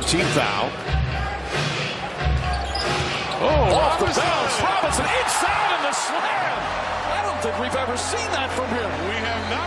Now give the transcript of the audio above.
team foul. Oh, off the bounce. Robinson inside and the slam. I don't think we've ever seen that from him. We have not.